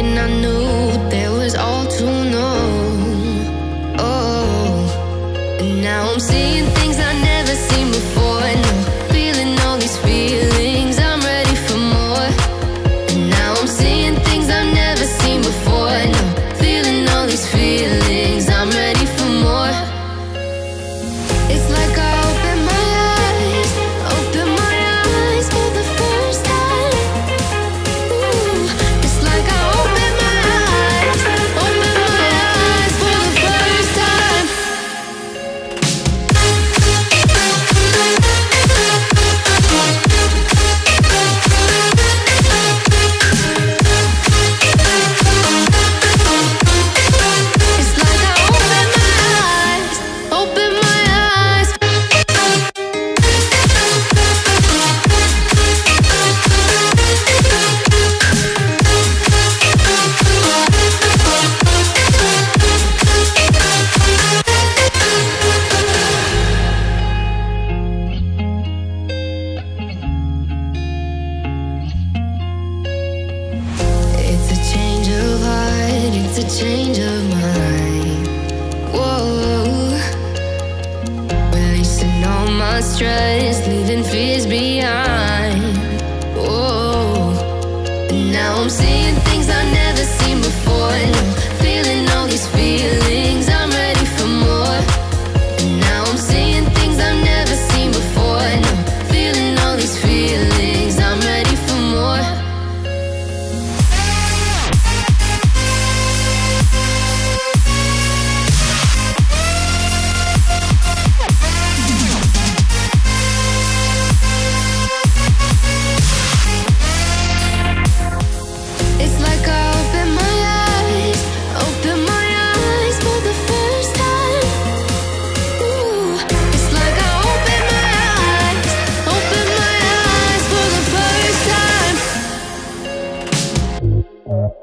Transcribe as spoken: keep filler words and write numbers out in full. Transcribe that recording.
thinking I knew there was all to know. Oh, and now I'm seeing things I never seen before. No, feeling all these feelings, I'm ready for more. And now I'm seeing things I've never seen before. No, feeling all these feelings, I'm ready for more. It's like I open my eyes, open my eyes for the first time. Ooh, it's like I open my eyes, open my eyes for the first time. It's like I open my eyes, open my eyes. It's a change of heart, it's a change of mind. Whoa, releasing all my stress, leaving fears behind. Whoa, and now I'm seeing things I've never seen before. No, feeling all these feelings, I'm ready for more. And now I'm seeing things I've never seen before. No, feeling all these feelings, I'm ready for more. It's like I open my eyes, open my eyes for the first time. Ooh, it's like I open my eyes, open my eyes for the first time.